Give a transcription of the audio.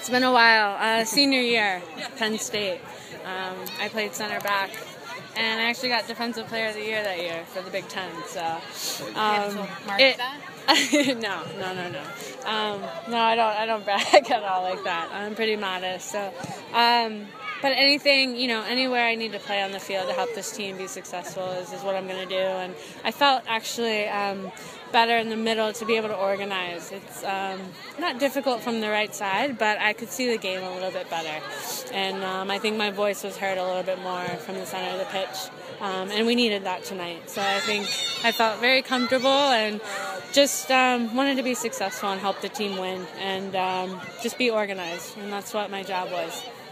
It's been a while. Senior year, Penn State. I played center back, and I actually got Defensive Player of the Year that year for the Big Ten. So, that? No. No, I don't brag at all like that. I'm pretty modest. So, but anything, anywhere I need to play on the field to help this team be successful is what I'm going to do. And I felt actually better in the middle to be able to organize. It's not difficult from the right side, but I could see the game a little bit better. And I think my voice was heard a little bit more from the center of the pitch. And we needed that tonight. So I think I felt very comfortable and just wanted to be successful and help the team win and just be organized. And that's what my job was.